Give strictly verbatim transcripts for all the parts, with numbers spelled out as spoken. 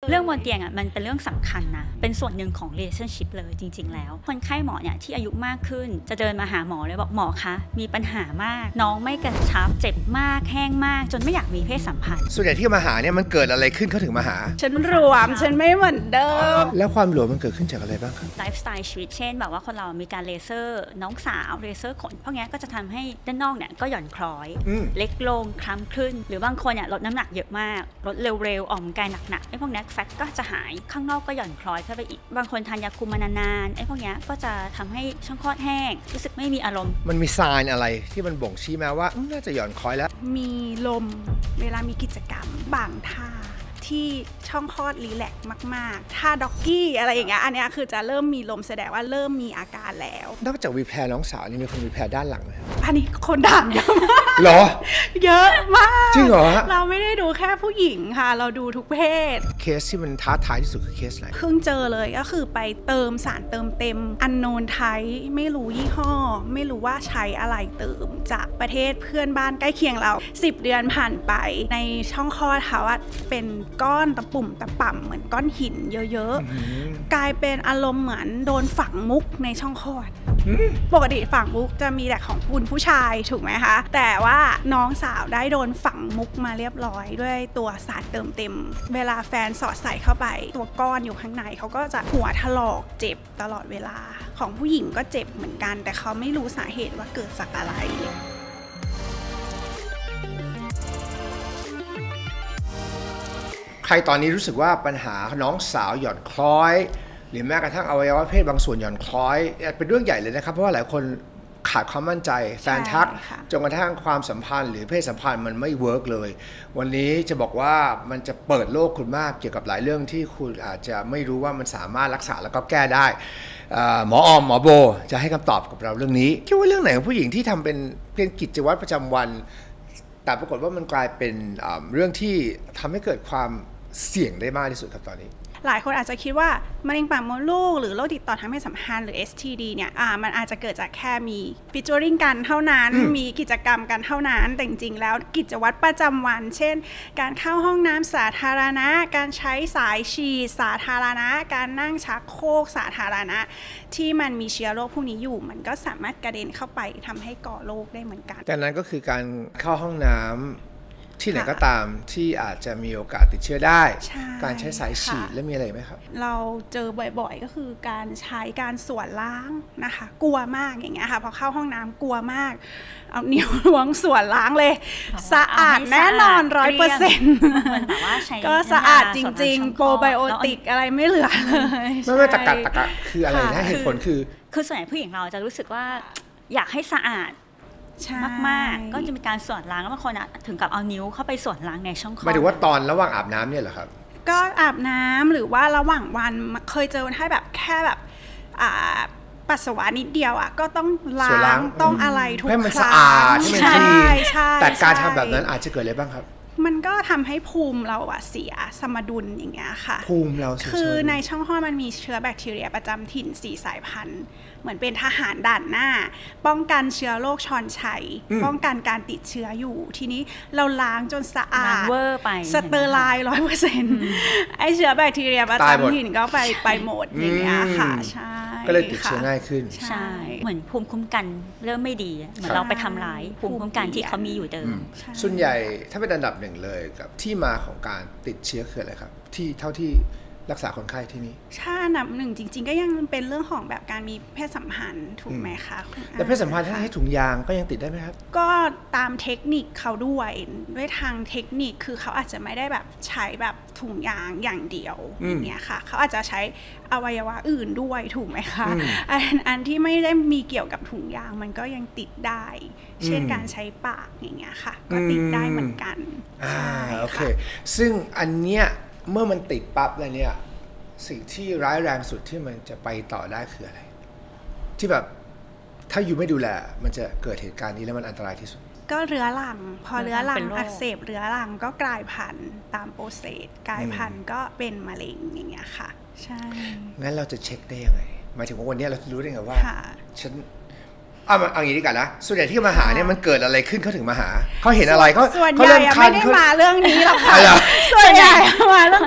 เรื่องบนเตียงอ่ะมันเป็นเรื่องสำคัญนะเป็นส่วนหนึ่งของ relationship เลยจริงๆแล้วคนไข้หมอเนี่ยที่อายุมากขึ้นจะเดินมาหาหมอเลยบอกหมอคะมีปัญหามากน้องไม่กระชับเจ็บมากแห้งมากจนไม่อยากมีเพศสัมพันธ์ส่วนใหญ่ที่มาหาเนี่ยมันเกิดอะไรขึ้นเขาถึงมาหาฉันรวมฉันไม่เหมือนเดิมแล้วความหลวมมันเกิดขึ้นจากอะไรบ้างครับไลฟ์สไตล์ชีวิตเช่นแบบว่าคนเรามีการเลเซอร์น้องสาวเลเซอร์ขนพวกนี้ก็จะทำให้ด้านนอกเนี่ยก็หย่อนคล้อยเล็กลงคล้ำขึ้นหรือบางคนเนี่ยลดน้ำหนักเยอะมากลดเร็วๆออกกำลังกายหนักๆไอ้พวกนี้แฟตก็จะหายข้างนอกก็หย่อนคล้อยเข้าไปอีกบางคนทานยาคุมมานานๆไอ้พวกนี้ก็จะทำให้ช่องคลอดแห้งรู้สึกไม่มีอารมณ์มันมีไซน์อะไรที่มันบ่งชี้มาว่าน่าจะหย่อนคล้อยแล้วมีลมเวลามีกิจกรรมบางท่าที่ช่องคลอดรีแลกซ์มากๆถ้าด็อกกี้อะไรอย่างเงี้ยอันนี้คือจะเริ่มมีลมแสดงว่าเริ่มมีอาการแล้วนอกจากวีแพรน้องสาวนี่มีคนวีแพรด้านหลังไหมอันนี้คนถามเยอะมากหรอเยอะมากจริงเหรอเราไม่ได้ดูแค่ผู้หญิงค่ะเราดูทุกเพศเคสที่มันท้าทายที่สุดคือเคสอะไรเพิ่งเจอเลยก็คือไปเติมสารเติมเต็มอันโนนไทยไม่รู้ยี่ห้อไม่รู้ว่าใช้อะไรเติมจากประเทศเพื่อนบ้านใกล้เคียงเราสิบเดือนผ่านไปในช่องคลอดเขาอะเป็นก้อนตะปุ่มตะป่ำเหมือนก้อนหินเยอะๆกลายเป็นอารมณ์เหมือนโดนฝังมุกในช่องคลอดปกติฝังมุกจะมีแต่ของคุณผู้ชายถูกไหมคะแต่ว่าน้องสาวได้โดนฝังมุกมาเรียบร้อยด้วยตัวสารเติมเต็มเวลาแฟนสอดใส่เข้าไปตัวก้อนอยู่ข้างในเขาก็จะหัวถลอกเจ็บตลอดเวลาของผู้หญิงก็เจ็บเหมือนกันแต่เขาไม่รู้สาเหตุว่าเกิดจากอะไรใครตอนนี้รู้สึกว่าปัญหาน้องสาวหย่อนคล้อยหรือแม้กระทั่งอวัยวะเพศบางส่วนหย่อนคล้อยเป็นเรื่องใหญ่เลยนะครับเพราะว่าหลายคนขาดความมั่นใจแฟนทักจนกระทั่งความสัมพันธ์หรือเพศสัมพันธ์มันไม่เวิร์กเลยวันนี้จะบอกว่ามันจะเปิดโลกคุณมากเกี่ยวกับหลายเรื่องที่คุณอาจจะไม่รู้ว่ามันสามารถรักษาแล้วก็แก้ได้หมอออมหมอโบจะให้คำตอบกับเราเรื่องนี้คิดว่าเรื่องไหนของผู้หญิงที่ทำเป็นเป็นกิจวัตรประจำวันแต่ปรากฏว่ามันกลายเป็นเรื่องที่ทำให้เกิดความเสี่ยงได้มากที่สุดครับตอนนี้หลายคนอาจจะคิดว่ามะเร็งปากมดลูกหรือโรคติดต่อทางเพศสัมพันธ์หรือ เอส ที ดี เนี่ยอ่ามันอาจจะเกิดจากแค่มีฟิชเจอริงกันเท่านั้นมีกิจกรรมกันเท่านั้นแต่จริงๆแล้วกิจวัตรประจำวันเช่นการเข้าห้องน้ำสาธารณะการใช้สายฉีดสาธารณะการนั่งชักโครกสาธารณะที่มันมีเชื้อโรคพวกนี้อยู่มันก็สามารถกระเด็นเข้าไปทำให้ก่อโรคได้เหมือนกันแต่นั้นก็คือการเข้าห้องน้ำที่ไหนก็ตามที่อาจจะมีโอกาสติดเชื้อได้การใช้สายฉีดแล้วมีอะไรไหมครับเราเจอบ่อยๆก็คือการใช้การส่วนล้างนะคะกลัวมากอย่างเงี้ยค่ะพอเข้าห้องน้ำกลัวมากเอานิ้วล้วงส่วนล้างเลยสะอาดแน่นอนร้อยเปอร์เซ็นต์ก็สะอาดจริงๆโปรไบโอติกอะไรไม่เหลือเลยไม่ไม่ตะกัดตะกัดคืออะไรนะเหตุผลคือคือส่วนใหญ่ผู้หญิงเราจะรู้สึกว่าอยากให้สะอาดมากๆก็จะมีการส่วนล้างแล้วบางคนถึงกับเอานิ้วเข้าไปส่วนล้างในช่องคลอดหมายถึงว่าตอนระหว่างอาบน้ำเนี่ยเหรอครับก็อาบน้ำหรือว่าระหว่างวันเคยเจอให้แบบแค่แบบปัสสาวะนิดเดียวอ่ะก็ต้องล้างต้องอะไรทุกครั้งให้มันสะอาดให้มันดีแต่การทำแบบนั้นอาจจะเกิดอะไรบ้างครับมันก็ทำให้ภูมิเราอะเสียสมดุลอย่างเงี้ยค่ะภูมิเราคือในช่องคลอดมันมีเชื้อแบคทีเรียประจำถิ่นสี่สายพันธุ์เหมือนเป็นทหารด่านหน้าป้องกันเชื้อโรคชอนชัยป้องกันการติดเชื้ออยู่ทีนี้เราล้างจนสะอาดสเตอร์ไลน์ร้อยเปอร์เซ็นต์ไอเชื้อแบคทีเรียประจำถิ่นก็ไปไปหมดอย่างเงี้ยค่ะใช่ก็เลยติดเชื้อง่ายขึ้นใช่เหมือนภูมิคุ้มกันเริ่มไม่ดีเหมือนเราไปทำร้ายภูมิคุ้มกันที่เขามีอยู่เดิมส่วนใหญ่ถ้าเป็นอันดับหนึ่งเลยกับที่มาของการติดเชื้อคืออะไรครับที่เท่าที่รักษาคนไข้ที่นี่ใช่อันดับหนึ่งจริงๆก็ยังเป็นเรื่องของแบบการมีเพศสัมพันธ์ถูกไหมคะแต่เพศสัมพันธ์ถ้าให้ถุงยางก็ยังติดได้ไหมครับก็ตามเทคนิคเขาด้วยด้วยทางเทคนิคคือเขาอาจจะไม่ได้แบบใช้แบบถุงยางอย่างเดียวอย่างเงี้ยค่ะเขาอาจจะใช้อวัยวะอื่นด้วยถูกไหมคะอันอันที่ไม่ได้มีเกี่ยวกับถุงยางมันก็ยังติดได้เช่นการใช้ปากอย่างเงี้ยค่ะก็ติดได้เหมือนกันอ่าโอเคซึ่งอันเนี้ยเมื่อมันติดปั๊บแล้วเนี่ยสิ่งที่ร้ายแรงสุดที่มันจะไปต่อได้คืออะไรที่แบบถ้าอยู่ไม่ดูแลมันจะเกิดเหตุการณ์นี้แล้วมันอันตรายที่สุดก็เรื้อรังพอเรื้อรังอักเสบเรื้อรังก็กลายพันธุ์ตามโปรเซสกลายพันธุ์ก็เป็นมะเร็งอย่างเงี้ยค่ะใช่งั้นเราจะเช็คได้ยังไงหมายถึงว่าวันนี้เรารู้ได้ไงว่าฉันเอาเอาอย่างนี้ดีกว่านะส่วนใหญ่ที่มาหาเนี่ยมันเกิดอะไรขึ้นเขาถึงมาหาเขาเห็นอะไรเขาส่วนใหญ่ไม่ได้มาเรื่องนี้หรอกค่ะส่วนใหญ่มาเรื่อง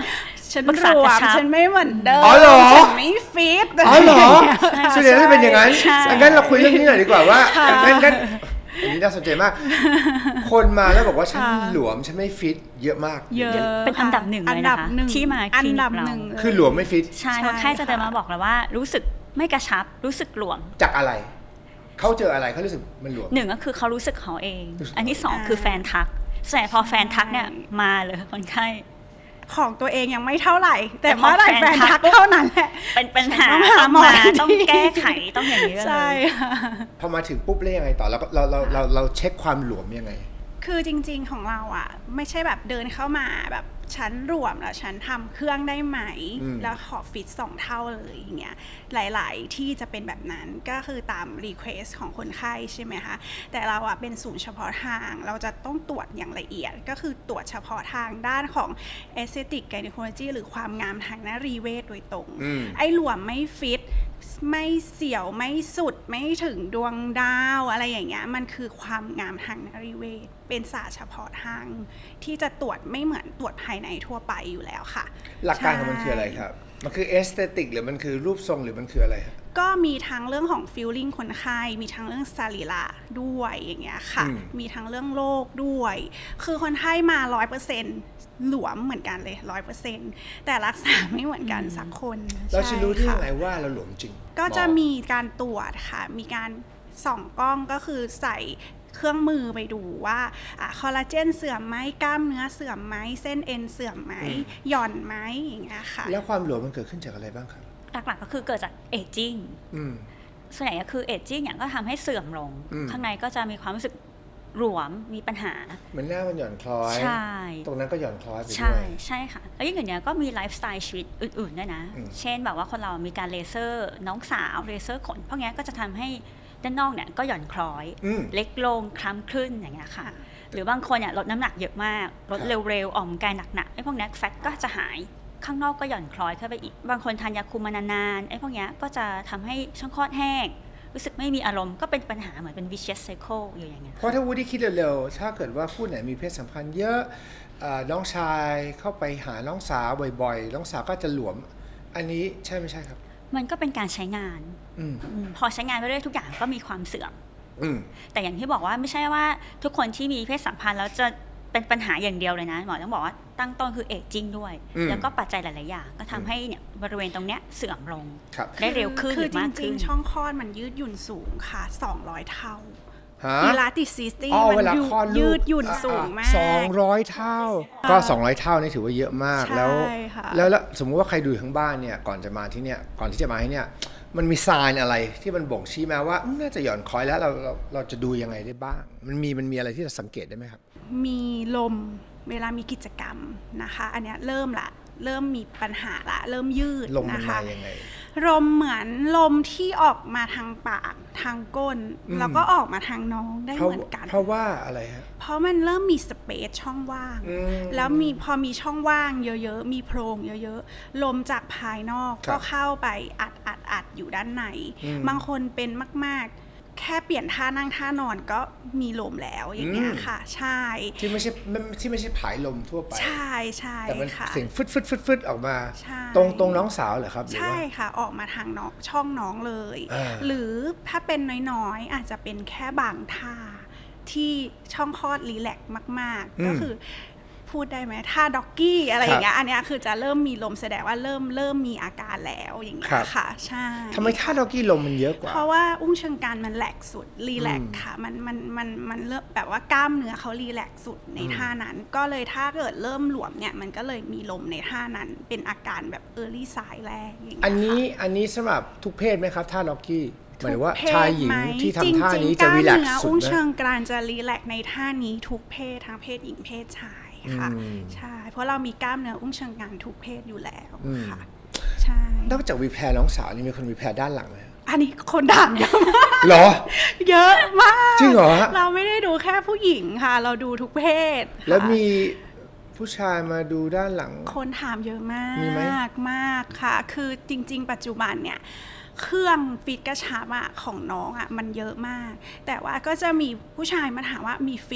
ฉันรวมฉันไม่เหมือนเดิมฉันไม่ฟิตอ๋อเหรอส่วนใหญ่จะเป็นอย่างนั้นงั้นเราคุยเรื่องนี้หน่อยดีกว่าว่างั้นงั้นอันนี้น่าสนใจมากคนมาแล้วบอกว่าฉันหลวมฉันไม่ฟิตเยอะมากเยอะเป็นอันดับหนึ่งเลยนะคะที่มาคลินิกเราคือหลวมไม่ฟิตใช่คนไข้จะเดินมาบอกเราว่ารู้สึกไม่กระชับรู้สึกหลวมจากอะไรเขาเจออะไรเขารู้สึกมันหลวมหนึ่งก็คือเขารู้สึกเขาเองอันที่สองคือแฟนทักแต่พอแฟนทักเนี่ยมาเลยคนไข้ของตัวเองยังไม่เท่าไหร่แต่เมื่อไหร่แฟนทักเท่านั้นแหละเป็นปัญหาต้องมาต้องแก้ไขต้องอย่างนี้เลยใช่พอมาถึงปุ๊บแล้วยังไงต่อเราเราเราเราเราเช็คความหลวมยังไงคือจริงๆของเราอ่ะไม่ใช่แบบเดินเข้ามาแบบฉันรวมแล้วฉันทำเครื่องได้ไหมแล้วขอฟิตสองเท่าเลยอย่างเงี้ยหลายๆที่จะเป็นแบบนั้นก็คือตามรีเควสของคนไข้ใช่ไหมคะแต่เราอ่ะเป็นศูนย์เฉพาะทางเราจะต้องตรวจอย่างละเอียดก็คือตรวจเฉพาะทางด้านของ aesthetic gynecology หรือความงามทางหน้ารีเวชโดยตรงไอ้หลวมไม่ฟิตไม่เสียวไม่สุดไม่ถึงดวงดาวอะไรอย่างเงี้ยมันคือความงามทางนารีเวชเป็นศาสตร์เฉพาะทางที่จะตรวจไม่เหมือนตรวจภายในทั่วไปอยู่แล้วค่ะหลักการของมันคืออะไรครับมันคือเอสเตติกหรือมันคือรูปทรงหรือมันคืออะไรก็มีทั้งเรื่องของฟีลลิ่งคนไข้มีทั้งเรื่องสรีระด้วยอย่างเงี้ยค่ะมีทั้งเรื่องโรคด้วยคือคนไข้มา ร้อยเปอร์เซ็นต์ หลวมเหมือนกันเลย ร้อยเปอร์เซ็นต์ แต่รักษาไม่เหมือนกันสักคนเราจะรู้ได้ยังไงว่าเราหลวมจริงก็จะมีการตรวจค่ะมีการส่องกล้องก็คือใส่เครื่องมือไปดูว่าคอลลาเจนเสื่อมไหมกล้ามเนื้อเสื่อมไหมเส้นเอ็นเสื่อมไหมหย่อนไหมอย่างเงี้ยค่ะแล้วความหลวมมันเกิดขึ้นจากอะไรบ้างครับหลักๆก็คือเกิดจากเอจจิ้งส่วนใหญ่ก็คือเอจจิ้งอย่างก็ทำให้เสื่อมลงข้างในก็จะมีความรู้สึกหลวมมีปัญหาเหมือนหน้ามันหย่อนคล้อยใช่ตรงนั้นก็หย่อนคล้อยไปด้วยใช่ใช่ค่ะแล้วอย่างเงี้ยก็มีไลฟ์สไตล์ชีวิตอื่นๆด้วยนะเช่นแบบว่าคนเรามีการเลเซอร์น้องสาวเลเซอร์ขนพวกนี้ก็จะทำให้ด้านนอกเนี่ยก็หย่อนคล้อยเล็กลงคล้ำขึ้นอย่างเงี้ยค่ะหรือบางคนเนี่ยลดน้ำหนักเยอะมากลดเร็วๆออกกำลังกายหนักๆไอ้พวกนี้แฟตก็จะหายข้างนอกก็หย่อนคล้อยเข้าไปอีกบางคนทานยาคุมมานานๆไอ้พวกนี้ก็จะทำให้ช่องคลอดแห้งรู้สึกไม่มีอารมณ์ก็เป็นปัญหาเหมือนเป็น vicious cycle อยู่อย่างเงี้ยเพราะถ้าวูดดี้คิดเร็วๆถ้าเกิดว่าคู่ไหนมีเพศสัมพันธ์เยอะน้องชายเข้าไปหาน้องสาวบ่อยๆน้องสาวก็จะหลวมอันนี้ใช่ไม่ใช่ครับมันก็เป็นการใช้งานอพอใช้งานไปเรื่อยทุกอย่างก็มีความเสื่อมแต่อย่างที่บอกว่าไม่ใช่ว่าทุกคนที่มีเพศสัมพันธ์แล้วจะเป็นปัญหาอย่างเดียวเลยนะหมอต้องบอกว่าตั้งต้นคือเอจจิ้งด้วยแล้วก็ปัจจัยหลายๆอย่างก็ทำให้เนี่ยบริเวณตรงเนี้ยเสื่อมลงได้เร็วขึ้นหรือมากขึ้นคือจริงๆช่องคลอดมันยืดหยุ่นสูงค่ะสองร้อยเท่าอีลาติซิสตี้มันยืดหยุ่นสูงมากสองร้อยเท่าก็สองร้อยเท่านี่ถือว่าเยอะมากแล้วแล้วสมมุติว่าใครดูทั้งบ้านเนี่ยก่อนจะมาที่เนี่ยก่อนที่จะมาที่เนี่ยมันมีไซน์อะไรที่มันบ่งชี้มาว่าน่าจะหย่อนคล้อยแล้วเราเราเราจะดูยังไงได้บ้างมันมีมันมีอะไรที่เราสังเกตได้ไหมครับมีลมเวลามีกิจกรรมนะคะอันนี้เริ่มละเริ่มมีปัญหาละเริ่มยืดนะคะลมมันมายังไงลมเหมือนลมที่ออกมาทางปากทางก้นแล้วก็ออกมาทางน้องได้เหมือนกันเพราะว่าอะไรฮะเพราะมันเริ่มมีสเปซช่องว่างแล้วมีพอมีช่องว่างเยอะๆมีโพรงเยอะๆลมจากภายนอกก็เข้าไปอัดอัดอัดอยู่ด้านในบางคนเป็นมากๆแค่เปลี่ยนท่านั่งท่านอนก็มีลมแล้วอย่างเงี้ยค่ะใช่ที่ไม่ใช่ที่ไม่ใช่ผายลมทั่วไปใช่ใช่แต่มันเสียงฟึดฟึดฟึดฟึดออกมาตรงตรงน้องสาวเหรอครับใช่ค่ะออกมาทางน้องช่องน้องเลยหรือถ้าเป็นน้อยๆอาจจะเป็นแค่บางท่าที่ช่องคลอดรีแลกซ์มากๆก็คือพูดได้ไหมท่าด็อกกี้อะไรอย่างเงี้ยอันนี้คือจะเริ่มมีลมแสดงว่าเริ่มเริ่มมีอาการแล้วอย่างเงี้ยค่ะใช่ทำไมท่าด็อกกี้ลมมันเยอะกว่าเพราะว่าอุ้งเชิงกรานมันแลกสุดรีแลกค่ะมันมันมันมันเริ่มแบบว่ากล้ามเนื้อเขารีแลกสุดในท่านั้นก็เลยถ้าเกิดเริ่มหลวมเนี่ยมันก็เลยมีลมในท่านั้นเป็นอาการแบบเออร์ลี่ไซน์แรกอย่างเงี้ยอันนี้อันนี้สำหรับทุกเพศไหมครับท่าด็อกกี้หมายว่าชายหญิงที่ทำท่านี้จะรีแลกซ์สุดนะอุ้งเชิงกรานจะรีแลกซ์ในท่านี้ทุกเพศทั้งเพศหญิงเพศชายค่ะใช่เพราะเรามีกล้ามเนื้ออุ้งเชิงกรานทุกเพศอยู่แล้วค่ะใช่นอกจากวีแพร์น้องสาวนี่มีคนวีแพร์ด้านหลังไหมอันนี้คนถามเยอะมากหรอเยอะมากจริงเหรอเราไม่ได้ดูแค่ผู้หญิงค่ะเราดูทุกเพศแล้วมีผู้ชายมาดูด้านหลังคนถามเยอะมากมากค่ะคือจริงๆปัจจุบันเนี่ยเครื่องฟิตกระชับอะของน้องอะมันเยอะมากแต่ว่าก็จะมีผู้ชายมาถามว่ามีฟิต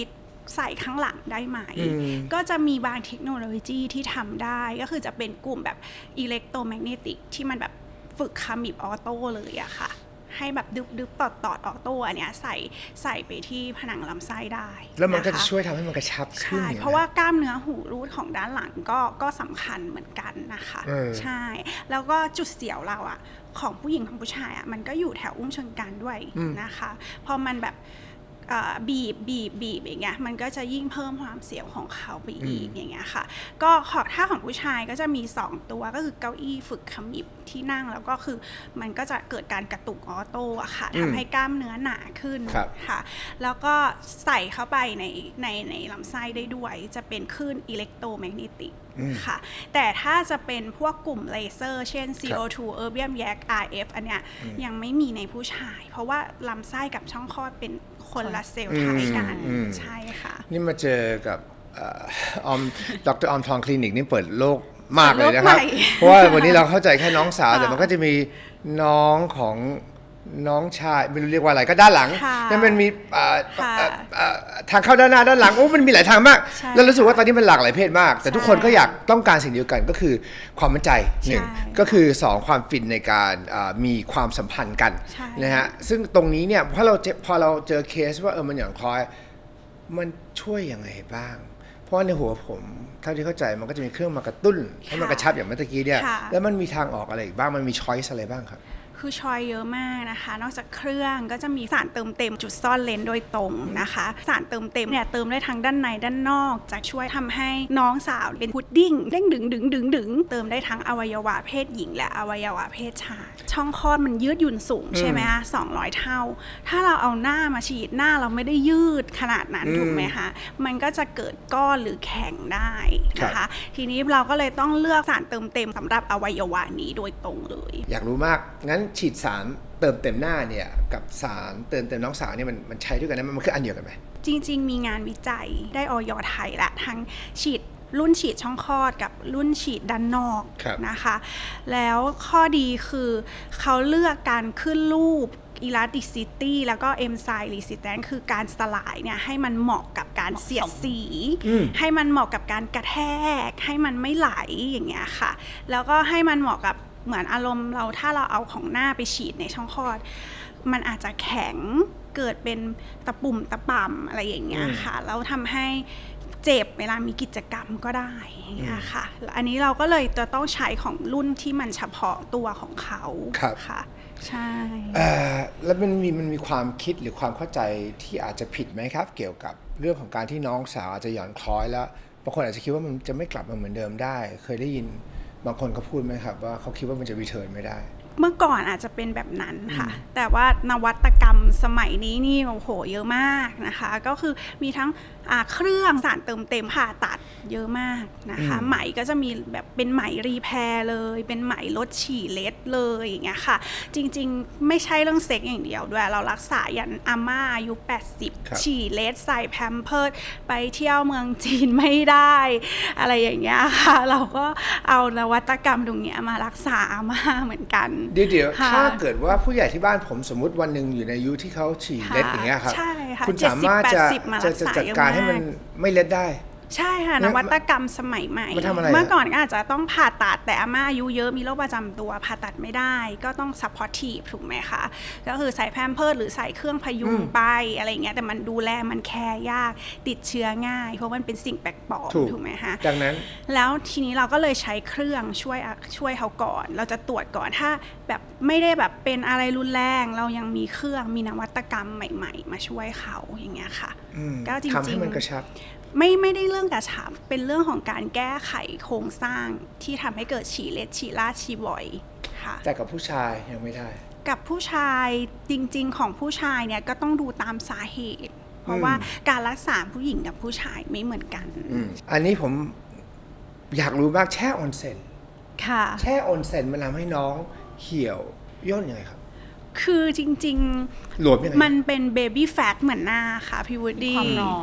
ใส่ข้างหลังได้ไหมก็จะมีบางเทคโนโลยีที่ทำได้ก็คือจะเป็นกลุ่มแบบอิเล็กโทรแมกเนติกที่มันแบบฝึกขมิบออโต้เลยอะค่ะให้แบบดึบดึบตอดตอดออโต้อันเนี้ยใส่ใส่ไปที่ผนังลำไส้ได้แล้วมันก็จะช่วยทำให้มันกระชับขึ้นใช่เพราะว่ากล้ามเนื้อหูรูดของด้านหลังก็ก็สำคัญเหมือนกันนะคะใช่แล้วก็จุดเสียวเราอะของผู้หญิงของผู้ชายอะมันก็อยู่แถวอุ้งเชิงกรานด้วยนะคะพอมันแบบบีบบีบบีบอย่างเงี้ยมันก็จะยิ่งเพิ่มความเสียวของเขาไปอีกอย่างเงี้ยค่ะก็ถ้าของผู้ชายก็จะมีสองตัวก็คือเก้าอี้ฝึกขมิบที่นั่งแล้วก็คือมันก็จะเกิดการกระตุกออโต้อะค่ะทำให้กล้ามเนื้อหนาขึ้นค่ะแล้วก็ใส่เข้าไปในในในลำไส้ได้ด้วยจะเป็นคลื่นอิเล็กโทรแมกเนติกค่ะแต่ถ้าจะเป็นพวกกลุ่มเลเซอร์เช่น ซี โอ ทู Erbium Yak อาร์ เอฟ อันเนี้ยยังไม่มีในผู้ชายเพราะว่าลำไส้กับช่องคลอดเป็นคนละเซลล์ไทป์กันใช่ค่ะนี่มาเจอกับออมดร.ออมทองคลินิกนี่เปิดโลกมากเลยนะครับเพราะว่าวันนี้เราเข้าใจแค่น้องสาวแต่มันก็จะมีน้องของน้องชายไม่รู้เรียกว่าอะไรก็ด้านหลังนั่นมันมีทางเข้าด้านหน้าด้านหลังโอ้มันมีหลายทางมากแล้วรู้สึกว่าตอนนี้มันหลากหลายเพศมากแต่ทุกคนก็อยากต้องการสิ่งเดียวกันก็คือความมั่นใจหนึ่งก็คือสองความฟินในการมีความสัมพันธ์กันนะฮะซึ่งตรงนี้เนี่ยพอเราพอเราเจอเคสว่าเออมันหย่อนคล้อยมันช่วยยังไงบ้างเพราะในหัวผมเท่าที่เข้าใจมันก็จะมีเครื่องมากระตุ้นให้มันกระชับอย่างเมื่อกี้เนี่ยแล้วมันมีทางออกอะไรอีกบ้างมันมีช้อยส์อะไรบ้างครับคือชอยเยอะมากนะคะนอกจากเครื่องก็จะมีสารเติมเต็มจุดซ่อนเลนโดยตรงนะคะสารเติมเต็มเนี่ยเติมได้ทั้งด้านในด้านนอกจะช่วยทำให้น้องสาวเป็นพุดดิ้งเด้งดึงดึงดึงดึงเติมได้ทั้งอวัยวะเพศหญิงและอวัยวะเพศชายช่องคลอดมันยืดหยุ่นสูงใช่ไหมคะสองร้อยเท่าถ้าเราเอาหน้ามาฉีดหน้าเราไม่ได้ยืดขนาดนั้นถูกไหมคะมันก็จะเกิดก้อนหรือแข็งได้นะคะทีนี้เราก็เลยต้องเลือกสารเติมเต็มสำหรับอวัยวะนี้โดยตรงเลยอยากรู้มากงั้นฉีดสารเติมเต็มหน้าเนี่ยกับสารเติมเต็มน้องสาวเนี่ยมันมันใช้ด้วยกันนะมันคืออันเดียวกันไหมจริงๆมีงานวิจัยได้อย.ไทยละทั้งฉีดรุ่นฉีดช่องคลอดกับรุ่นฉีดด้านนอกนะคะแล้วข้อดีคือเขาเลือกการขึ้นรูป elasticity แล้วก็ enzyme resistance คือการสลายเนี่ยให้มันเหมาะกับการเสียดสีให้มันเหมาะกับการกระแทกให้มันไม่ไหลอย่างเงี้ยค่ะแล้วก็ให้มันเหมาะกับเหมือนอารมณ์เราถ้าเราเอาของหน้าไปฉีดในช่องคลอดมันอาจจะแข็งเกิดเป็นตะปุ่มตะป่ำอะไรอย่างเงี้ยค่ะแล้วทำให้เจ็บเวลามีกิจกรรมก็ได้อย่างเงี้ยค่ะอันนี้เราก็เลยจะต้องใช้ของรุ่นที่มันเฉพาะตัวของเขาค่ะใช่แล้วมันมีมันมีความคิดหรือความเข้าใจที่อาจจะผิดไหมครับเกี่ยวกับเรื่องของการที่น้องสาวอาจจะหย่อนคล้อยแล้วบางคนอาจจะคิดว่ามันจะไม่กลับมาเหมือนเดิมได้เคยได้ยินบางคนเขาพูดไหมครับว่าเขาคิดว่ามันจะรีเทิร์นไม่ได้เมื่อก่อนอาจจะเป็นแบบนั้นค่ะแต่ว่านวัตกรรมสมัยนี้นี่โอ้โหเยอะมากนะคะก็คือมีทั้งเครื่องสารเติมเต็มผ่าตัดเยอะมากนะคะไหมก็จะมีแบบเป็นไหมรีแพร์เลยเป็นไหมลดฉี่เล็ดเลยอย่างเงี้ยค่ะจริงๆไม่ใช่เรื่องเซ็กอย่างเดียวด้วยเรารักษายันอาม่าอายุแปดสิบฉี่เล็ดใส่แพมเพิร์สไปเที่ยวเมืองจีนไม่ได้อะไรอย่างเงี้ยค่ะเราก็เอานวัตกรรมตรงเนี้ยมารักษาอาม่าเหมือนกันเดี๋ยวถ้าเกิดว่าผู้ใหญ่ที่บ้านผมสมมติวันหนึ่งอยู่ในอายุที่เขาฉี่เล็ดอย่างเงี้ยครับคุณสามารถจะจะจัดการให้มันไม่เล็ดได้ใช่ค่ะนวัตกรรมสมัยใหม่เมื่อก่อนก็อาจจะต้องผ่าตัดแต่อาม่าอายุเยอะมีโรคประจำตัวผ่าตัดไม่ได้ก็ต้อง supportive ถูกไหมคะก็คือใส่แพมเพิร์สหรือใส่เครื่องพยุงไปอะไรเงี้ยแต่มันดูแลมันแคร์ยากติดเชื้อง่ายเพราะมันเป็นสิ่งแปลกปลอมถูกไหมคะดังนั้นแล้วทีนี้เราก็เลยใช้เครื่องช่วยช่วยเขาก่อนเราจะตรวจก่อนถ้าแบบไม่ได้แบบเป็นอะไรรุนแรงเรายังมีเครื่องมีนวัตกรรมใหม่ๆมาช่วยเขาอย่างเงี้ยค่ะก็จริงๆทำให้มันกระชับไม่ไม่ได้เรื่องกระชับเป็นเรื่องของการแก้ไขโครงสร้างที่ทำให้เกิดฉี่เล็ดฉี่ลาดฉี่บ่อยค่ะแต่กับผู้ชายยังไม่ได้กับผู้ชายจริงๆของผู้ชายเนี่ยก็ต้องดูตามสาเหตุเพราะว่าการรักษาผู้หญิงกับผู้ชายไม่เหมือนกันอันนี้ผมอยากรู้มากแช่ออนเซ็นค่ะแช่ออนเซ็นมันทำให้น้องเหี่ยวย่นยังไงครับคือจริงๆมันเป็นเบบี้แฟตเหมือนหน้าค่ะพี่วูดดี้ความร้อน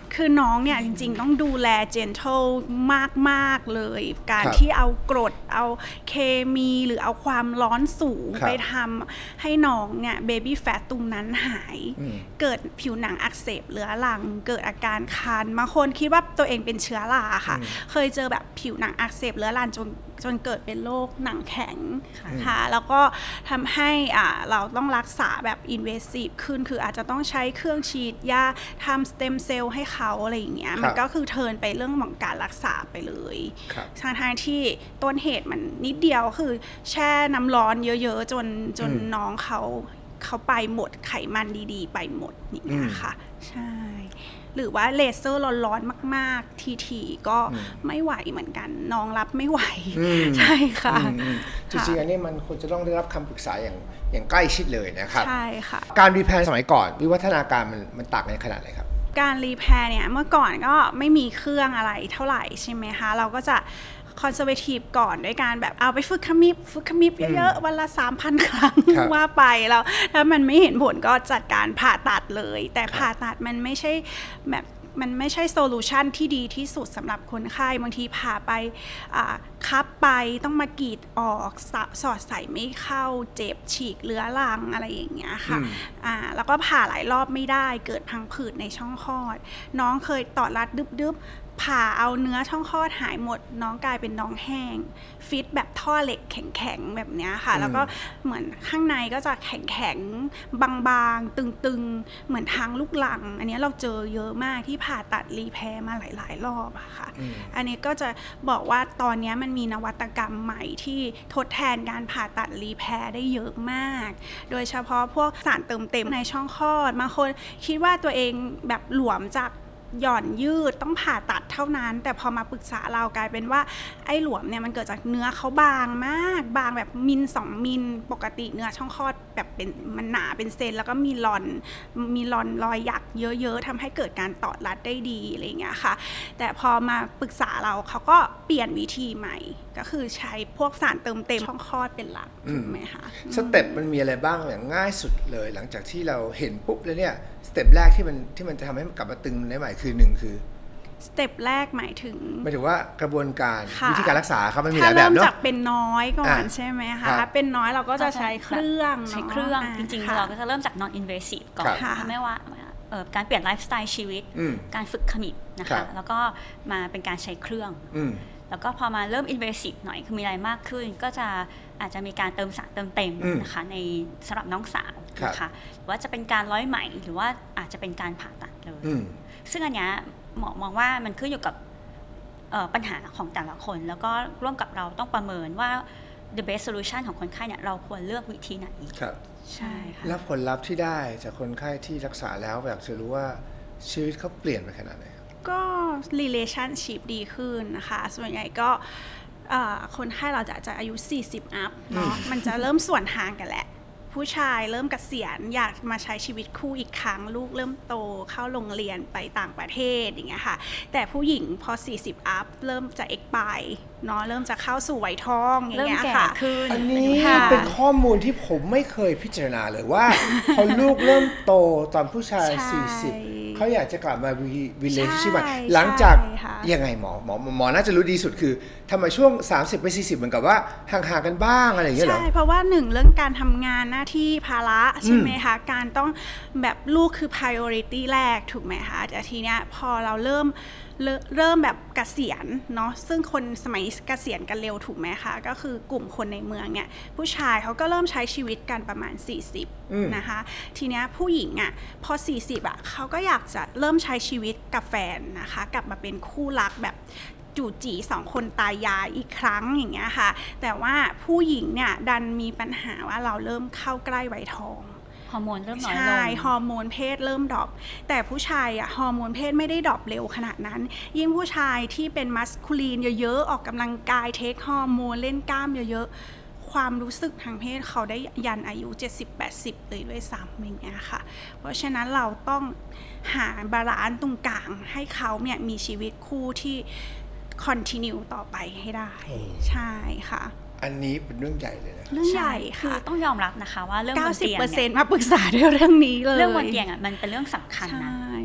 คือน้องเนี่ยจริงๆต้องดูแล gentle มากๆเลยการที่เอากรดเอาเคมีหรือเอาความร้อนสูงไปทำให้น้องเนี่ย baby fat ตรงนั้นหายเกิดผิวหนังอักเสบเรื้อรังเกิดอาการคันบางคนคิดว่าตัวเองเป็นเชื้อราค่ะเคยเจอแบบผิวหนังอักเสบเรื้อรังจนจนเกิดเป็นโรคหนังแข็งค่ะแล้วก็ทำให้อ่าเราต้องรักษาแบบ invasive ขึ้นคืออาจจะต้องใช้เครื่องฉีดยาทำสเต็มเซลล์ให้เขาอะไรอย่างเงี้ยมันก็คือเทิร์นไปเรื่องของการรักษาไปเลยทางที่ต้นเหตุมันนิดเดียวคือแช่น้ำร้อนเยอะๆจนจนน้องเขาเขาไปหมดไขมันดีๆไปหมดนี่นะคะใช่หรือว่าเลเซอร์ร้อนๆมากๆทีๆก็ไม่ไหวเหมือนกันน้องรับไม่ไหวใช่ค่ะจริงๆอันนี้มันควรจะต้องได้รับคำปรึกษาอย่างอย่างใกล้ชิดเลยนะครับใช่ค่ะการรีแพร์สมัยก่อนวิวัฒนาการมันมันต่างกันขนาดไหนครับการรีแพร์เนี่ยเมื่อก่อนก็ไม่มีเครื่องอะไรเท่าไหร่ใช่ไหมคะเราก็จะคอนเซอร์เวทีฟก่อนด้วยการแบบเอาไปฝึกขมิบฝึกขมิบเยอะๆวันละ สามพัน ครั้งว่าไปแล้วถ้ามันไม่เห็นผลก็จัดการผ่าตัดเลยแต่ผ่าตัดมันไม่ใช่แบบมันไม่ใช่โซลูชันที่ดีที่สุดสำหรับคนไข้บางทีผ่าไปคับไปต้องมากรีดออกสอดใส่ไม่เข้าเจ็บฉีกเรื้อรังอะไรอย่างเงี้ยค่ะแล้วก็ผ่าหลายรอบไม่ได้เกิดพังผืดในช่องคลอดน้องเคยตอดรัดดึบๆผ่าเอาเนื้อช่องคลอดหายหมดน้องกลายเป็นน้องแห้งฟิตแบบท่อเหล็กแข็งๆแบบนี้ค่ะแล้วก็เหมือนข้างในก็จะแข็งๆบางๆตึงๆเหมือนทางลูกหลังอันนี้เราเจอเยอะมากที่ผ่าตัดรีแพร์มาหลายๆรอบอะค่ะอันนี้ก็จะบอกว่าตอนนี้มันมีนวัตกรรมใหม่ที่ทดแทนการผ่าตัดรีแพร์ได้เยอะมากโดยเฉพาะพวกสารเติมเต็มในช่องคลอดบางคนคิดว่าตัวเองแบบหลวมจากหย่อนยืดต้องผ่าตัดเท่านั้นแต่พอมาปรึกษาเรากลายเป็นว่าไอ้หลวมเนี่ยมันเกิดจากเนื้อเขาบางมากบางแบบมิลสองมิลปกติเนื้อช่องคลอดแบบเป็นมันหนาเป็นเซนแล้วก็มีรอนมีรอนรอยหยักเยอะๆทำให้เกิดการตอดรัดได้ดีอะไรเงี้ยค่ะแต่พอมาปรึกษาเราเขาก็เปลี่ยนวิธีใหม่ก็คือใช้พวกสารเติมเต็มช่องคลอดเป็นหลักถูกไหมคะสเต็ปมันมีอะไรบ้างอย่างง่ายสุดเลยหลังจากที่เราเห็นปุ๊บแล้วเนี่ยสเต็ปแรกที่มันที่มันจะทำให้มันกลับมาตึงได้ใหม่คือหนึ่งคือสเต็ปแรกหมายถึงหมายถึงว่ากระบวนการวิธีการรักษาครับมันมีหลายแบบเนาะถ้าเริ่มจากเป็นน้อยก่อนใช่ไหมคะถ้าเป็นน้อยเราก็จะใช้เครื่องใช้เครื่องจริงๆเราก็จะเริ่มจาก non invasive ก่อนไม่ว่าการเปลี่ยนไลฟ์สไตล์ชีวิตการฝึกขมิบนะคะแล้วก็มาเป็นการใช้เครื่องแล้วก็พอมาเริ่ม invasive หน่อยคือมีอะไรมากขึ้นก็จะอาจจะมีการเติมสารเติมเต็มนะคะในสำหรับน้องสาวนะคะว่าจะเป็นการร้อยไหมหรือว่าอาจจะเป็นการผ่าตัดเลยซึ่งอันนี้หมอมองว่ามันขึ้นอยู่กับปัญหาของแต่ละคนแล้วก็ร่วมกับเราต้องประเมินว่า the best solution ของคนไข้เนี่ยเราควรเลือกวิธีไหนใช่ค่ะแล้วผลลัพธ์ที่ได้จากคนไข้ที่รักษาแล้วอยากจะรู้ว่าชีวิตเขาเปลี่ยนไปขนาดไหนก็ relationship ดีขึ้นนะคะส่วนใหญ่ก็คนไข้เราจะจะอายุสี่สิบอัพเนาะมันจะเริ่มส่วนทางกันแหละผู้ชายเริ่มเกษียณอยากมาใช้ชีวิตคู่อีกครั้งลูกเริ่มโตเข้าโรงเรียนไปต่างประเทศอย่างเงี้ยค่ะแต่ผู้หญิงพอสี่สิบอัพเริ่มจะเอ็กปายเนาะเริ่มจะเข้าสู่วัยทองอย่างเงี้ยค่ะอันนี้เป็นข้อมูลที่ผมไม่เคยพิจารณาเลยว่าพอลูกเริ่มโตตอนผู้ชายสี่สิบเขาอยากจะกลับมา relationship ใหม่หลังจากยังไงหมอหมอหมอน่าจะรู้ดีสุดคือทำไมช่วงสามสิบไปสี่สิบเหมือนกับว่าห่างๆกันบ้างอะไรอย่างเงี้ยเหรอใช่เพราะว่าหนึ่งเรื่องการทำงานหน้าที่ภาระใช่ไหมคะการต้องแบบลูกคือ priority แรกถูกไหมคะแต่ทีเนี้ยพอเราเริ่มเริ่มแบบเกษียณเนาะซึ่งคนสมัยเกษียณกันเร็วถูกไหมคะก็คือกลุ่มคนในเมืองเนี่ยผู้ชายเขาก็เริ่มใช้ชีวิตกันประมาณสี่สิบนะคะทีเนี้ยผู้หญิงอ่ะพอสี่สิบอ่ะเขาก็อยากจะเริ่มใช้ชีวิตกับแฟนนะคะกลับมาเป็นคู่รักแบบจู่จีสองคนตายายอีกครั้งอย่างเงี้ยค่ะแต่ว่าผู้หญิงเนี่ยดันมีปัญหาว่าเราเริ่มเข้าใกล้วัยทองฮอร์โมนเริ่มน้อยลงใช่ฮอร์โมนเพศเริ่มดรอปแต่ผู้ชายอะฮอร์โมนเพศไม่ได้ดรอปเร็วขนาดนั้นยิ่งผู้ชายที่เป็นมัสคูลีนเยอะๆออกกำลังกายเทคฮอร์โมนเล่นกล้ามเยอะๆความรู้สึกทางเพศเขาได้ยันอายุ เจ็ดสิบแปดสิบ เลยด้วยซ้ำอย่างเงี้ยค่ะเพราะฉะนั้นเราต้องหาบาลานซ์ตรงกลางให้เขาเนี่ยมีชีวิตคู่ที่คอนทินิวต่อไปให้ได้ใช่ค่ะอันนี้เป็นเรื่องใหญ่เลยนะเรื่องใหญ่ค่ะคือต้องยอมรับนะคะว่าเรื่องบนเตียงเก้าสิบเปอร์เซ็นต์ มาปรึกษาเรื่องนี้เลยเรื่องบนเตียงอ่ะมันเป็นเรื่องสำคัญนะ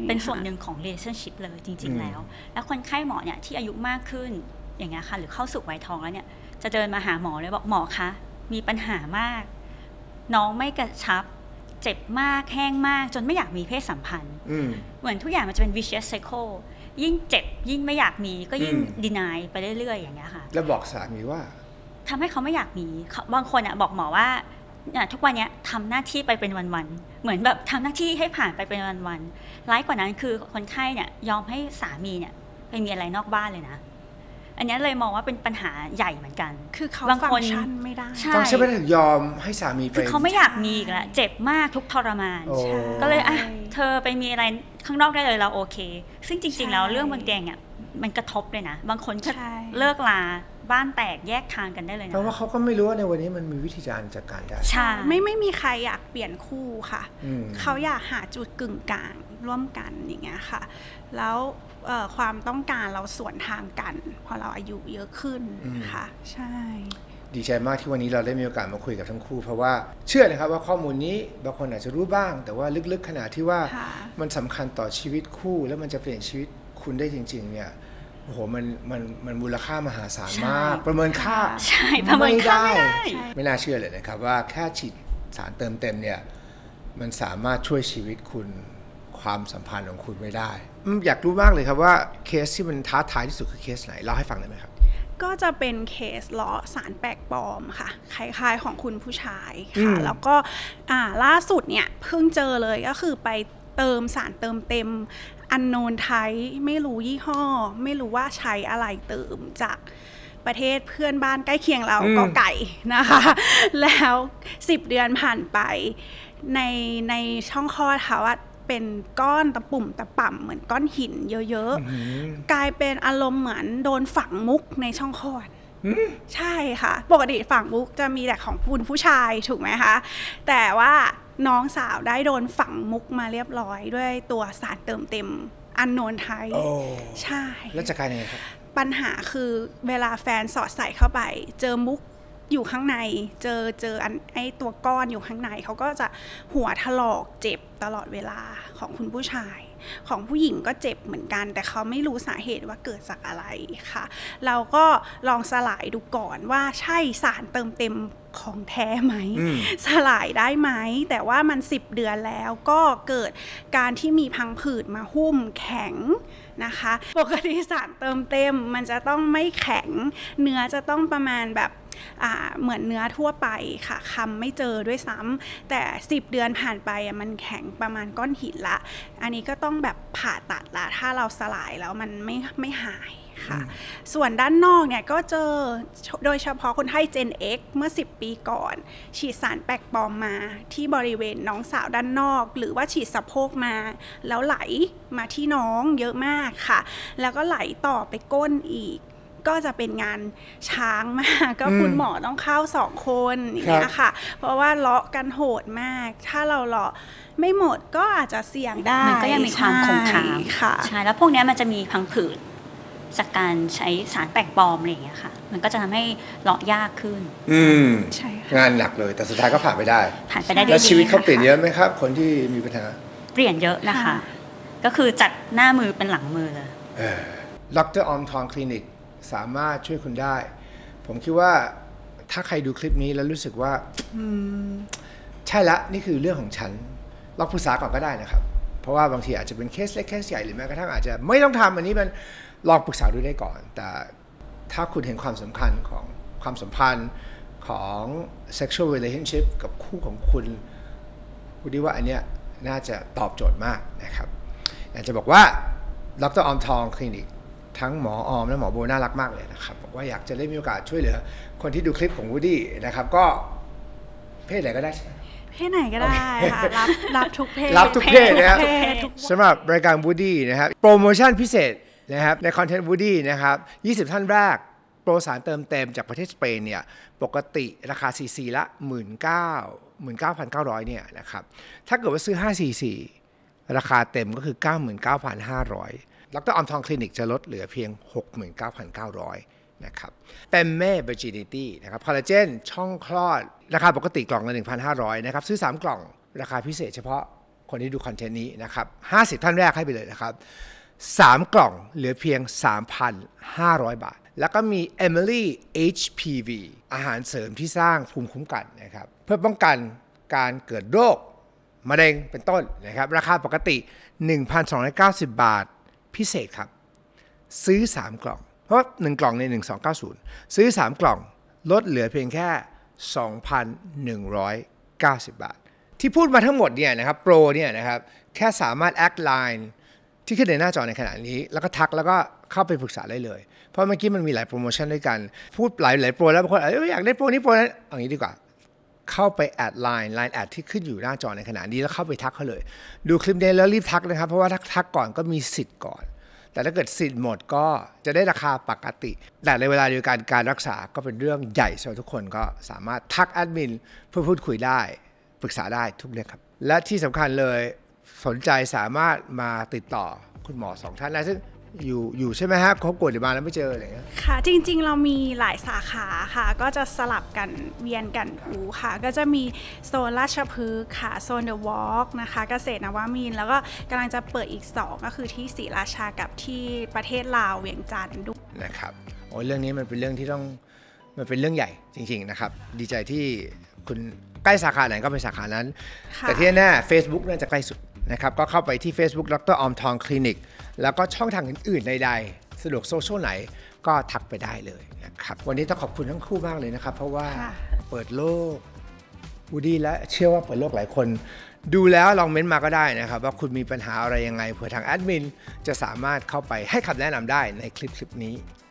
เป็นส่วนหนึ่งของ relationship เลยจริงๆแล้วแล้วคนไข้หมอเนี่ยที่อายุมากขึ้นอย่างเงี้ยค่ะหรือเข้าสู่วัยทองแล้วเนี่ยจะเดินมาหาหมอเลยบอกหมอคะมีปัญหามากน้องไม่กระชับเจ็บมากแห้งมากจนไม่อยากมีเพศสัมพันธ์เหมือนทุกอย่างมันจะเป็น vicious cycle ยิ่งเจ็บยิ่งไม่อยากมีก็ยิ่ง deny ไปเรื่อยๆอย่างเงี้ยค่ะแล้วบอกสามีว่าทำให้เขาไม่อยากมีบางคนอ่ะบอกหมอว่าทุกวันนี้ทำหน้าที่ไปเป็นวันๆเหมือนแบบทำหน้าที่ให้ผ่านไปเป็นวันๆร้ายกว่านั้นคือคนไข้เนี่ยยอมให้สามีเนี่ยไปมีอะไรนอกบ้านเลยนะอันนี้เลยมองว่าเป็นปัญหาใหญ่เหมือนกันคือเขาฟังก์ชันไม่ได้ฟังก์ชันไม่ได้ยอมให้สามีไปคือเขาไม่อยากมีอีกแล้วเจ็บมากทุกทรมานก็เลยอ่ะเธอไปมีอะไรข้างนอกได้เลยเราโอเคซึ่งจริงๆแล้วเรื่องบางแดงอ่ะมันกระทบเลยนะบางคนก็เลิกลาบ้านแตกแยกทางกันได้เลยนะเพราะว่าเขาก็ไม่รู้ว่าในวันนี้มันมีวิธีการจัดการได้ใช่ไม่ไม่มีใครอยากเปลี่ยนคู่ค่ะเขาอยากหาจุดกึ่งกลางร่วมกันอย่างเงี้ยค่ะแล้วความต้องการเราสวนทางกันพอเราอายุเยอะขึ้นค่ะใช่ดีใจมากที่วันนี้เราได้มีโอกาสมาคุยกับทั้งคู่เพราะว่าเชื่อนะครับว่าข้อมูลนี้บางคนอาจจะรู้บ้างแต่ว่าลึกๆขนาดที่ว่ามันสำคัญต่อชีวิตคู่แล้วมันจะเปลี่ยนชีวิตคุณได้จริงๆเนี่ยโอ้โหมันมันมันมูลค่ามหาศาลมากประเมินค่าใช่ประเมินค่าไม่ได้ไม่น่าเชื่อเลยนะครับว่าแค่ฉีดสารเติมเต็มเนี่ยมันสามารถช่วยชีวิตคุณความสัมพันธ์ของคุณไว้ได้อยากรู้มากเลยครับว่าเคสที่มันท้าทายที่สุดคือเคสไหนเล่าให้ฟังได้ไหมครับก็จะเป็นเคสล้อสารแปลกปลอมค่ะคล้ายๆของคุณผู้ชายค่ะแล้วก็ล่าสุดเนี่ยเพิ่งเจอเลยก็คือไปเติมสารเติมเต็มอันโนนไทยไม่รู้ยี่ห้อไม่รู้ว่าใช้อะไรเติมจากประเทศเพื่อนบ้านใกล้เคียงเราก็ไก่นะคะแล้วสิบเดือนผ่านไปในในช่องคลอดเขาอะเป็นก้อนตะปุ่มตะป่ำเหมือนก้อนหินเยอะๆกลายเป็นอารมณ์เหมือนโดนฝังมุกในช่องคลอดใช่ค่ะปกติฝังมุกจะมีแต่ของคุณผู้ชายถูกไหมคะแต่ว่าน้องสาวได้โดนฝังมุกมาเรียบร้อยด้วยตัวสารเติมเต็มอันโนนไทยใช่แล้วจะกลายยังไงครับปัญหาคือเวลาแฟนสอดใส่เข้าไปเจอมุกอยู่ข้างในเจอเจออันไอตัวก้อนอยู่ข้างในเขาก็จะหัวถลอกเจ็บตลอดเวลาของคุณผู้ชายของผู้หญิงก็เจ็บเหมือนกันแต่เขาไม่รู้สาเหตุว่าเกิดจากอะไรค่ะเราก็ลองสลายดูก่อนว่าใช่สารเติมเต็มของแท้ไหมสลายได้ไหมแต่ว่ามันสิบเดือนแล้วก็เกิดการที่มีพังผืดมาหุ้มแข็งนะคะปกติสารเติมเต็มมันจะต้องไม่แข็งเนื้อจะต้องประมาณแบบเหมือนเนื้อทั่วไปค่ะคำไม่เจอด้วยซ้ำแต่สิบเดือนผ่านไปมันแข็งประมาณก้อนหินละอันนี้ก็ต้องแบบผ่าตัดละถ้าเราสลายแล้วมันไม่ไม่หายค่ะส่วนด้านนอกเนี่ยก็เจอโดยเฉพาะคนไข้ Gen X เมื่อสิบปีก่อนฉีดสารแปลกปลอมมาที่บริเวณน้องสาวด้านนอกหรือว่าฉีดสะโพกมาแล้วไหลมาที่น้องเยอะมากค่ะแล้วก็ไหลต่อไปก้นอีกก็จะเป็นงานช้างมากก็คุณหมอต้องเข้าสองคนอย่างเงี้ยค่ะเพราะว่าเลาะกันโหดมากถ้าเราเลาะไม่หมดก็อาจจะเสี่ยงได้มันก็ยังมีความคงค้างค่ะใช่แล้วพวกนี้มันจะมีพังผืดจากการใช้สารแปลกปลอมอะไรอย่างเงี้ยค่ะมันก็จะทำให้เลาะยากขึ้นอืมใช่งานหนักเลยแต่สุดท้ายก็ผ่านไปได้ผ่านไปได้ดีแล้วชีวิตเขาเปลี่ยนเยอะไหมครับคนที่มีปัญหาเปลี่ยนเยอะนะคะก็คือจัดหน้ามือเป็นหลังมือเลยเออดร.ออมทองคลินิกสามารถช่วยคุณได้ผมคิดว่าถ้าใครดูคลิปนี้แล้วรู้สึกว่าใช่ละนี่คือเรื่องของฉันลองปรึกษาก่อนก็ได้นะครับเพราะว่าบางทีอาจจะเป็นเคสเล็กเคสใหญ่หรือแม้กระทั่งอาจจะไม่ต้องทำอันนี้มันลองปรึกษาดูได้ก่อนแต่ถ้าคุณเห็นความสำคัญของความสัมพันธ์ของ sexual relationship กับคู่ของคุณคุณดีว่าอันเนี้ยน่าจะตอบโจทย์มากนะครับอยากจะบอกว่าดร.ออมทองคลินิกทั้งหมอออมและหมอโบน่ารักมากเลยนะครับบอกว่าอยากจะได้มีโอกาสช่วยเหลือคนที่ดูคลิปของวูดดี้นะครับก็เพศไหนก็ได้ใช่ไหมเพศไหนก็ได้ค่ะรับรับทุกเพศรับทุกเพศนะครับสำหรับรายการวูดดี้นะครับโปรโมชั่นพิเศษนะครับในคอนเทนต์วูดดี้นะครับยี่สิบท่านแรกโปรสารเติมเต็มจากประเทศสเปนเนี่ยปกติราคา ซี ซี ละ หนึ่งหมื่นเก้าพันเก้าร้อย เนี่ยนะครับถ้าเกิดว่าซื้อห้า ซี ซี ราคาเต็มก็คือ เก้าหมื่นเก้าพันห้าร้อยดร.ออมทองคลินิกจะลดเหลือเพียง หกหมื่นเก้าพันเก้าร้อย นะครับเป็นแม่ Virginity นะครับคอลลาเจนช่องคลอดราคาปกติกล่องละ หนึ่งพันห้าร้อย นะครับซื้อสามกล่องราคาพิเศษเฉพาะคนที่ดูคอนเทนต์นี้นะครับห้าสิบท่านแรกให้ไปเลยนะครับสามกล่องเหลือเพียง สามพันห้าร้อย บาทแล้วก็มี Emily เอช พี วี อาหารเสริมที่สร้างภูมิคุ้มกันนะครับเพื่อป้องกันการเกิดโรคมะเร็งเป็นต้นนะครับราคาปกติ หนึ่งพันสองร้อยเก้าสิบ บาทพิเศษครับซื้อสามกล่องเพราะหนึ่งกล่องในหนึ่งพันสองร้อยเก้าสิบซื้อสามกล่องลดเหลือเพียงแค่ สองพันหนึ่งร้อยเก้าสิบ บาทที่พูดมาทั้งหมดเนี่ยนะครับโปรเนี่ยนะครับแค่สามารถแอดไลน์ที่ขึ้นในหน้าจอในขณะนี้แล้วก็ทักแล้วก็เข้าไปปรึกษาได้เลยเพราะเมื่อกี้มันมีหลายโปรโมชั่นด้วยกันพูดหลายหลายโปรแล้วบางคนเอ้ยอยากได้โปรนี้โปรนั้นเอางี้ดีกว่าเข้าไปแอดไลน์ไลน์แอดที่ขึ้นอยู่หน้าจอในขณะนี้แล้วเข้าไปทักเขาเลยดูคลิปนี้แล้วรีบทักนะครับเพราะว่าถ้าทักก่อนก็มีสิทธิ์ก่อนแต่ถ้าเกิดสิทธิ์หมดก็จะได้ราคาปกติแต่ในเวลาเดียวกันการรักษาก็เป็นเรื่องใหญ่สำหรับทุกคนก็สามารถทักแอดมินเพื่อพูดคุยได้ปรึกษาได้ทุกเรื่องครับและที่สำคัญเลยสนใจสามารถมาติดต่อคุณหมอสองท่านได้ซึ่งอยู่อยู่ใช่ไหมฮะเขากดเดี๋ยวมาแล้วไม่เจออะไรเงี้ยค่ะจริงๆเรามีหลายสาขาค่ะก็จะสลับกันเวียนกันอูค่ะก็จะมีโซนราชพฤกษ์ค่ะโซนเดอะวอล์กนะคะเกษตรนวมินทร์แล้วก็กำลังจะเปิดอีกสองก็คือที่ศรีราชากับที่ประเทศลาวเวียงจันทร์ด้วยนะครับโอ้เรื่องนี้มันเป็นเรื่องที่ต้องมันเป็นเรื่องใหญ่จริงๆนะครับดีใจที่คุณใกล้สาขาไหนก็ไปสาขานั้นแต่ที่แน่ Facebook น่าจะใกล้สุดนะครับก็เข้าไปที่ Facebook ดร.อมทองคลินิกแล้วก็ช่องทางอื่นๆใดๆสะดวกโซเชียลไหนก็ทักไปได้เลยนะครับวันนี้ต้องขอบคุณทั้งคู่มากเลยนะครับเพราะว่าเปิดโลกวูดี้และเชื่อว่าเปิดโลกหลายคนดูแล้วลองเม้นต์มาก็ได้นะครับว่าคุณมีปัญหาอะไรยังไงเผื่อทางแอดมินจะสามารถเข้าไปให้คำแนะนำได้ในคลิปคลิปนี้